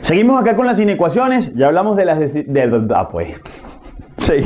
Seguimos acá con las inecuaciones. Ya hablamos de las pues. Sí.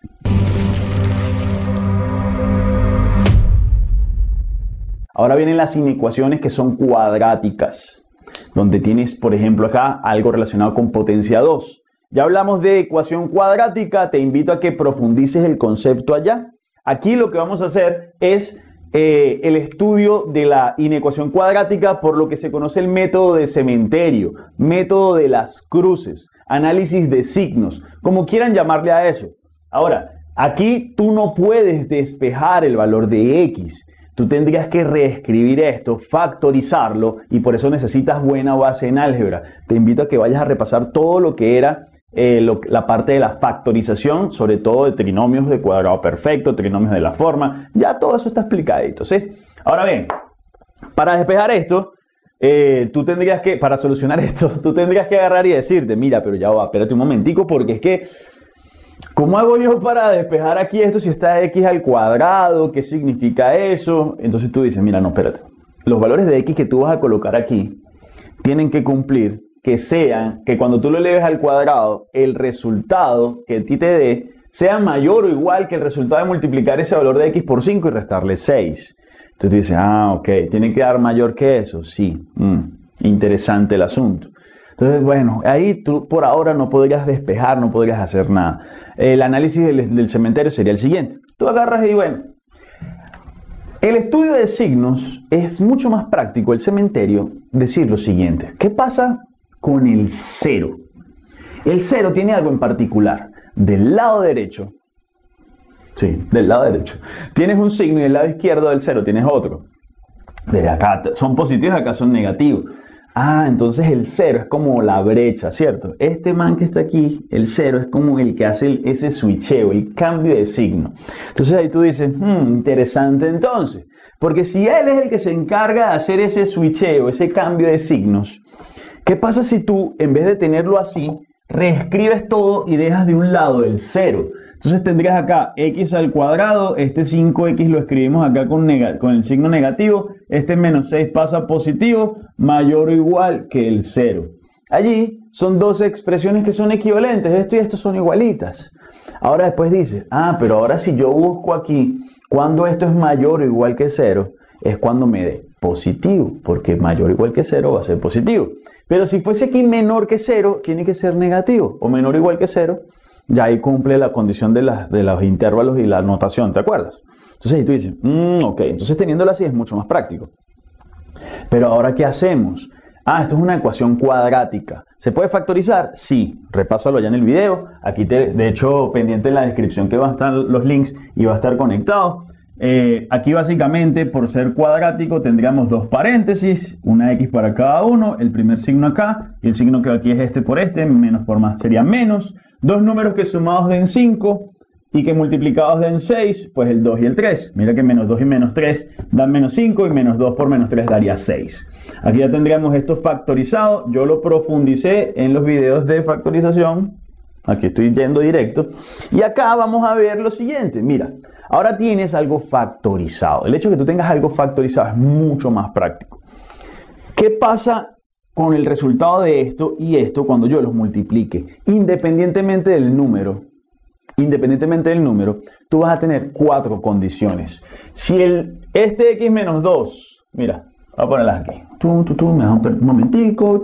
Ahora vienen las inecuaciones que son cuadráticas, donde tienes, por ejemplo, acá algo relacionado con potencia 2. Ya hablamos de ecuación cuadrática, te invito a que profundices el concepto allá. Aquí lo que vamos a hacer es el estudio de la inecuación cuadrática por lo que se conoce el método de cementerio, método de las cruces, análisis de signos, como quieran llamarle a eso. Ahora, aquí tú no puedes despejar el valor de x. Tú tendrías que reescribir esto, factorizarlo, y por eso necesitas buena base en álgebra. Te invito a que vayas a repasar todo lo que era la parte de la factorización, sobre todo de trinomios de cuadrado perfecto, trinomios de la forma. Ya todo eso está explicadito, ¿sí? Ahora bien, para despejar esto, para solucionar esto, tú tendrías que agarrar y decirte, mira, pero ya va, espérate un momentico, porque es que ¿cómo hago yo para despejar aquí esto si está x al cuadrado? ¿Qué significa eso? Entonces tú dices, mira, no, espérate. Los valores de x que tú vas a colocar aquí tienen que cumplir que cuando tú lo eleves al cuadrado, el resultado que a ti te dé sea mayor o igual que el resultado de multiplicar ese valor de x por 5 y restarle 6. Entonces tú dices, ok, ¿tiene que dar mayor que eso? Sí. Interesante el asunto. Entonces, bueno, ahí tú por ahora no podrías despejar, no podrías hacer nada. El análisis del cementerio sería el siguiente. Tú agarras y bueno, el estudio de signos es mucho más práctico, el cementerio, decir lo siguiente. ¿Qué pasa con el 0? El 0 tiene algo en particular. Del lado derecho, sí, del lado derecho, tienes un signo y del lado izquierdo del 0 tienes otro. De acá son positivos, acá son negativos. Entonces el 0 es como la brecha, ¿cierto? Este man que está aquí, el 0 es como el que hace ese switcheo, el cambio de signo. Entonces ahí tú dices, interesante entonces. Porque si él es el que se encarga de hacer ese switcheo, ese cambio de signos, ¿qué pasa si tú, en vez de tenerlo así, reescribes todo y dejas de un lado el 0? Entonces tendrías acá x al cuadrado, este 5x lo escribimos acá con el signo negativo, este menos 6 pasa a positivo, mayor o igual que el 0. Allí son dos expresiones que son equivalentes, esto y esto son igualitas. Ahora después dices, pero ahora si yo busco aquí, cuando esto es mayor o igual que 0, es cuando me dé positivo, porque mayor o igual que 0 va a ser positivo. Pero si fuese aquí menor que 0, tiene que ser negativo, o menor o igual que 0, ya ahí cumple la condición de los intervalos y la notación, ¿te acuerdas? Entonces ahí tú dices, ok, entonces teniéndolo así es mucho más práctico. Pero ahora, ¿qué hacemos? Esto es una ecuación cuadrática. ¿Se puede factorizar? Sí, repásalo allá en el video. Aquí, de hecho, pendiente en la descripción que van a estar los links y va a estar conectado. Aquí básicamente, por ser cuadrático, tendríamos dos paréntesis, una x para cada uno, el primer signo acá, y el signo que aquí es este por este, menos por más sería menos. Dos números que sumados den 5 y que multiplicados den 6, pues el 2 y el 3. Mira que menos 2 y menos 3 dan menos 5 y menos 2 por menos 3 daría 6. Aquí ya tendríamos esto factorizado. Yo lo profundicé en los videos de factorización. Aquí estoy yendo directo. Y acá vamos a ver lo siguiente. Mira, ahora tienes algo factorizado. El hecho de que tú tengas algo factorizado es mucho más práctico. ¿Qué pasa con el resultado de esto y esto cuando yo los multiplique? Independientemente del número, tú vas a tener 4 condiciones. Si este x menos 2, mira, voy a ponerlas aquí. Me das un momentico.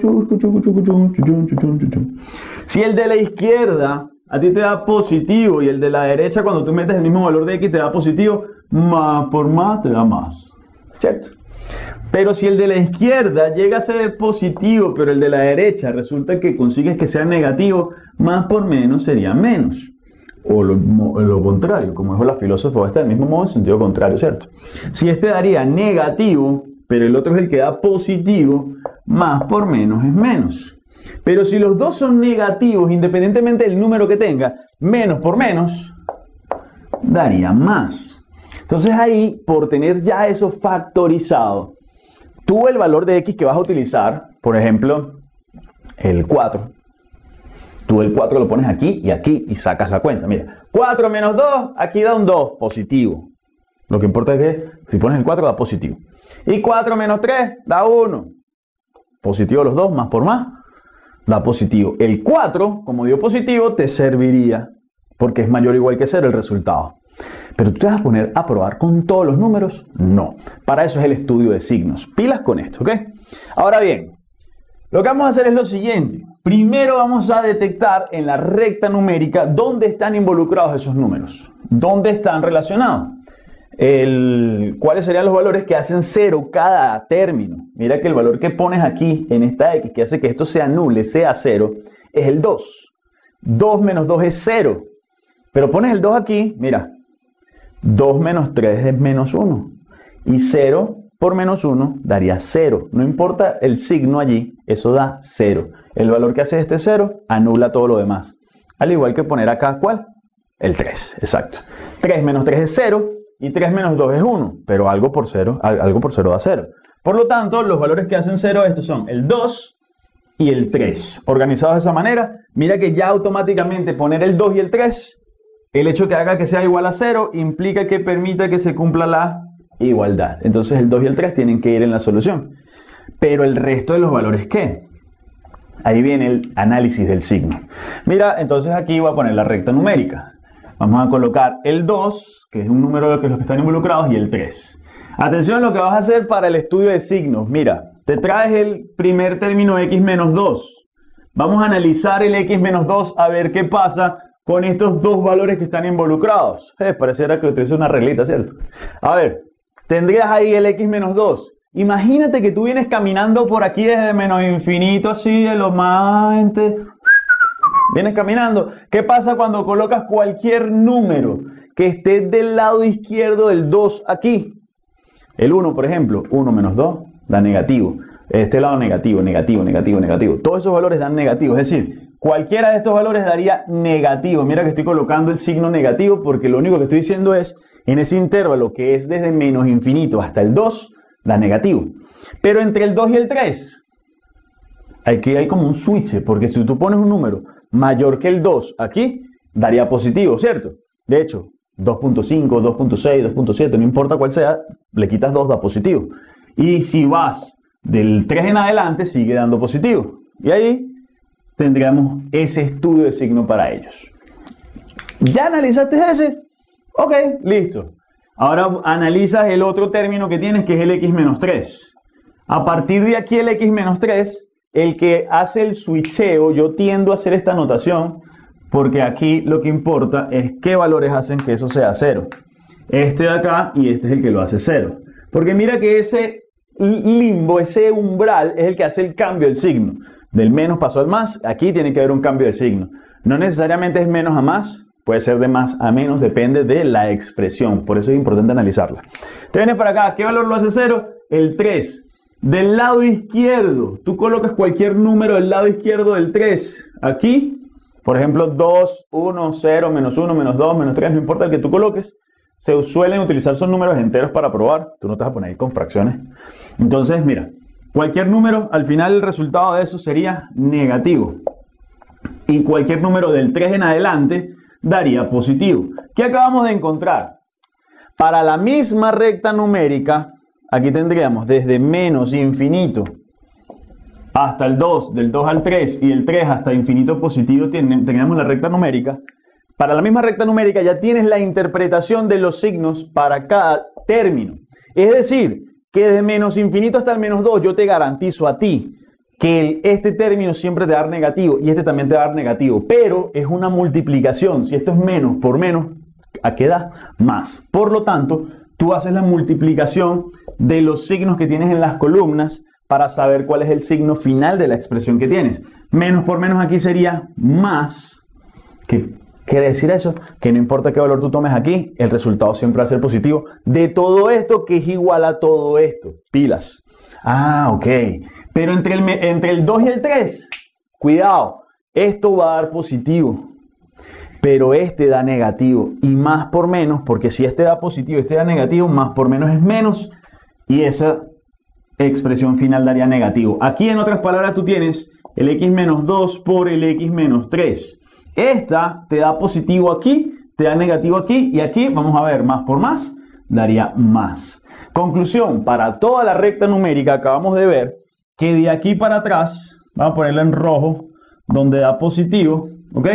Si el de la izquierda a ti te da positivo y el de la derecha cuando tú metes el mismo valor de x te da positivo, más por más te da más, ¿cierto? Pero si el de la izquierda llega a ser positivo, pero el de la derecha resulta que consigues que sea negativo, más por menos sería menos. O lo contrario, como dijo la filósofa, está del mismo modo en sentido contrario, ¿cierto? Si este daría negativo, pero el otro es el que da positivo, más por menos es menos. Pero si los dos son negativos, independientemente del número que tenga, menos por menos daría más. Entonces ahí, por tener ya eso factorizado, tú el valor de x que vas a utilizar, por ejemplo, el 4, tú el 4 lo pones aquí y sacas la cuenta. Mira, 4 menos 2, aquí da un 2, positivo. Lo que importa es que si pones el 4 da positivo. Y 4 menos 3 da 1. Positivo los dos, más por más da positivo. El 4, como dio positivo, te serviría porque es mayor o igual que 0 el resultado. Pero tú te vas a poner a probar con todos los números. No. Para eso es el estudio de signos. Pilas con esto, ¿ok? Ahora bien, lo que vamos a hacer es lo siguiente. Primero vamos a detectar en la recta numérica dónde están involucrados esos números. ¿Dónde están relacionados? ¿Cuáles serían los valores que hacen 0 cada término? Mira que el valor que pones aquí en esta X, que hace que esto se anule, sea 0, es el 2. 2 menos 2 es 0. Pero pones el 2 aquí, mira. 2 menos 3 es menos 1. Y 0 por menos 1 daría 0. No importa el signo allí, eso da 0. El valor que hace este 0 anula todo lo demás. Al igual que poner acá, ¿cuál? El 3, exacto. 3 menos 3 es 0 y 3 menos 2 es 1. Pero algo por 0 da 0. Por lo tanto, los valores que hacen 0 estos son el 2 y el 3. Organizados de esa manera, mira que ya automáticamente poner el 2 y el 3, el hecho que haga que sea igual a 0 implica que permita que se cumpla la igualdad. Entonces el 2 y el 3 tienen que ir en la solución. Pero el resto de los valores, ¿qué? Ahí viene el análisis del signo. Mira, entonces aquí voy a poner la recta numérica. Vamos a colocar el 2, que es un número de los que están involucrados, y el 3. Atención a lo que vas a hacer para el estudio de signos. Mira, te traes el primer término x menos 2. Vamos a analizar el x menos 2 a ver qué pasa con estos dos valores que están involucrados. Pareciera que utilizo una reglita, ¿cierto? A ver, tendrías ahí el x menos 2. Imagínate que tú vienes caminando por aquí desde menos infinito, así de lo más... Vienes caminando. ¿Qué pasa cuando colocas cualquier número que esté del lado izquierdo del 2 aquí? El 1, por ejemplo, 1 menos 2 da negativo. Este lado negativo, negativo, negativo, negativo. Todos esos valores dan negativo, es decir, cualquiera de estos valores daría negativo. Mira que estoy colocando el signo negativo porque lo único que estoy diciendo es, en ese intervalo que es desde menos infinito hasta el 2, da negativo. Pero entre el 2 y el 3, aquí hay como un switch, porque si tú pones un número mayor que el 2 aquí, daría positivo, ¿cierto? De hecho, 2.5, 2.6, 2.7, no importa cuál sea, le quitas 2, da positivo. Y si vas del 3 en adelante, sigue dando positivo. Y ahí tendríamos ese estudio de signo para ellos. ¿Ya analizaste ese? Ok, listo. Ahora analizas el otro término que tienes, que es el x menos 3. A partir de aquí el x menos 3, el que hace el switcheo, yo tiendo a hacer esta notación, porque aquí lo que importa es qué valores hacen que eso sea 0. Este de acá y este es el que lo hace 0. Porque mira que ese limbo, ese umbral, es el que hace el cambio del signo. Del menos pasó al más, aquí tiene que haber un cambio de signo. No necesariamente es menos a más, puede ser de más a menos, depende de la expresión. Por eso es importante analizarla. Te vienes para acá, ¿qué valor lo hace 0? El 3. Del lado izquierdo, tú colocas cualquier número del lado izquierdo del 3. Aquí, por ejemplo, 2, 1, 0, menos 1, menos 2, menos 3, no importa el que tú coloques. Se suelen utilizar son números enteros para probar. Tú no te vas a poner ahí con fracciones. Entonces, mira, cualquier número, al final el resultado de eso sería negativo. Y cualquier número del 3 en adelante daría positivo. ¿Qué acabamos de encontrar? Para la misma recta numérica, aquí tendríamos desde menos infinito hasta el 2, del 2 al 3 y el 3 hasta infinito positivo, tendríamos la recta numérica. Para la misma recta numérica ya tienes la interpretación de los signos para cada término. Es decir, que de menos infinito hasta el menos 2 yo te garantizo a ti que este término siempre te va a dar negativo y este también te va a dar negativo. Pero es una multiplicación. Si esto es menos por menos, ¿a qué da? Más. Por lo tanto, tú haces la multiplicación de los signos que tienes en las columnas para saber cuál es el signo final de la expresión que tienes. Menos por menos aquí sería más. ¿Qué quiere decir eso? Que no importa qué valor tú tomes aquí, el resultado siempre va a ser positivo de todo esto que es igual a todo esto. Pilas. Ah, ok. Pero entre el 2 y el 3, cuidado, esto va a dar positivo. Pero este da negativo. Y más por menos, porque si este da positivo y este da negativo, más por menos es menos. Y esa expresión final daría negativo. Aquí, en otras palabras, tú tienes el x menos 2 por el x menos 3. Esta te da positivo aquí, te da negativo aquí. Y aquí, vamos a ver, más por más, daría más. Conclusión, para toda la recta numérica acabamos de ver que de aquí para atrás, vamos a ponerla en rojo, donde da positivo, ¿ok?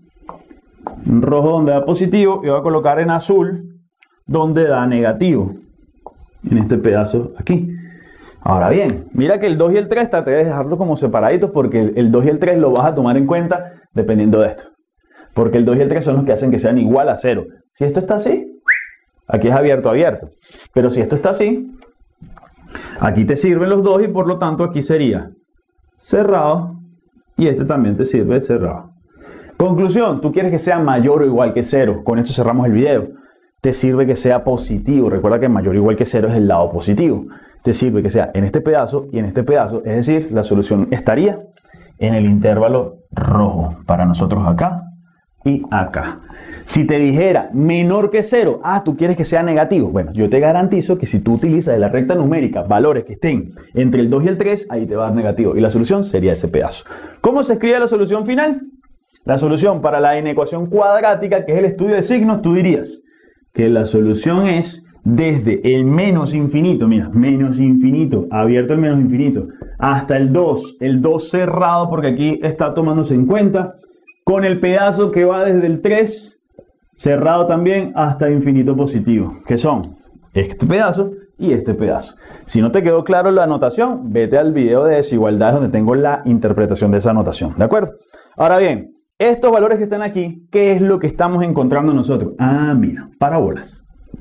En rojo donde da positivo y voy a colocar en azul donde da negativo, en este pedazo aquí. Ahora bien, mira que el 2 y el 3 traté de dejarlo como separaditos porque el 2 y el 3 lo vas a tomar en cuenta dependiendo de esto. Porque el 2 y el 3 son los que hacen que sean igual a 0. Si esto está así, aquí es abierto, abierto. Pero si esto está así, aquí te sirven los dos y por lo tanto aquí sería cerrado y este también te sirve cerrado. Conclusión, tú quieres que sea mayor o igual que 0. Con esto cerramos el video. Te sirve que sea positivo. Recuerda que mayor o igual que 0 es el lado positivo. Te sirve que sea en este pedazo y en este pedazo. Es decir, la solución estaría en el intervalo rojo. Para nosotros acá y acá. Si te dijera menor que 0, tú quieres que sea negativo. Bueno, yo te garantizo que si tú utilizas de la recta numérica valores que estén entre el 2 y el 3, ahí te va a dar negativo. Y la solución sería ese pedazo. ¿Cómo se escribe la solución final? La solución para la inecuación cuadrática, que es el estudio de signos, tú dirías que la solución es desde el menos infinito, mira, menos infinito, abierto el menos infinito, hasta el 2 cerrado, porque aquí está tomándose en cuenta, con el pedazo que va desde el 3, cerrado también, hasta infinito positivo, que son este pedazo y este pedazo. Si no te quedó claro la anotación, vete al video de desigualdades donde tengo la interpretación de esa anotación, ¿de acuerdo? Ahora bien, estos valores que están aquí, ¿qué es lo que estamos encontrando nosotros? Mira, parábolas.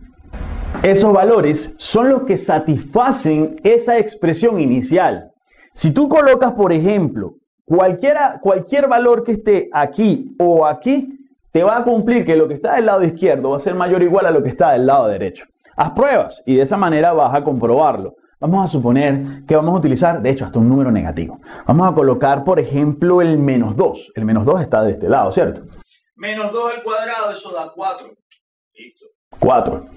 Esos valores son los que satisfacen esa expresión inicial. Si tú colocas, por ejemplo, cualquier valor que esté aquí o aquí, te va a cumplir que lo que está del lado izquierdo va a ser mayor o igual a lo que está del lado derecho. Haz pruebas y de esa manera vas a comprobarlo. Vamos a suponer que vamos a utilizar, de hecho, hasta un número negativo. Vamos a colocar, por ejemplo, el menos 2. El menos 2 está de este lado, ¿cierto? Menos 2 al cuadrado, eso da 4. Listo. 4.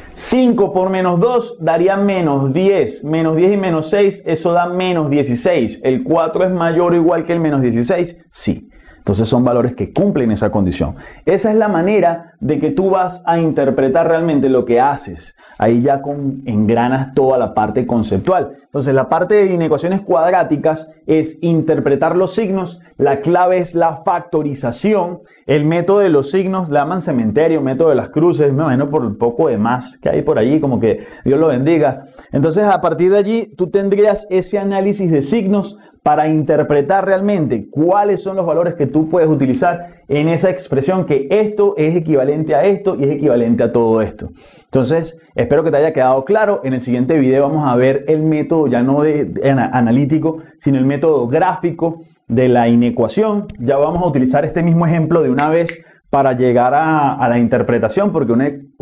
5 por menos 2 daría menos 10. Menos 10 y menos 6, eso da menos 16. ¿El 4 es mayor o igual que el menos 16? Sí. Entonces son valores que cumplen esa condición. Esa es la manera de que tú vas a interpretar realmente lo que haces. Ahí ya engranas toda la parte conceptual. Entonces la parte de inecuaciones cuadráticas es interpretar los signos. La clave es la factorización. El método de los signos, le llaman cementerio, método de las cruces, me imagino por el poco de más que hay por allí, como que Dios lo bendiga. Entonces a partir de allí tú tendrías ese análisis de signos para interpretar realmente cuáles son los valores que tú puedes utilizar en esa expresión, que esto es equivalente a esto y es equivalente a todo esto. Entonces, espero que te haya quedado claro. En el siguiente video vamos a ver el método ya no analítico, sino el método gráfico de la inecuación. Ya vamos a utilizar este mismo ejemplo de una vez para llegar a la interpretación, porque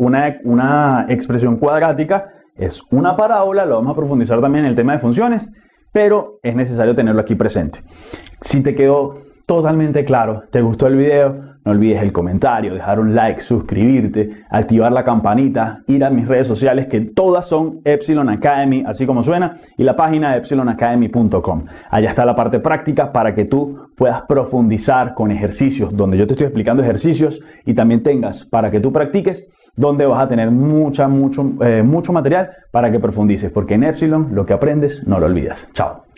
una expresión cuadrática es una parábola. Lo vamos a profundizar también en el tema de funciones, pero es necesario tenerlo aquí presente. Si te quedó totalmente claro, te gustó el video, no olvides el comentario, dejar un like, suscribirte, activar la campanita, ir a mis redes sociales, que todas son Epsilon Academy, así como suena, y la página de epsilonacademy.com. Allá está la parte práctica para que tú puedas profundizar con ejercicios, donde yo te estoy explicando ejercicios, y también tengas para que tú practiques, donde vas a tener mucho material para que profundices, porque en Epsilon lo que aprendes no lo olvidas. Chao.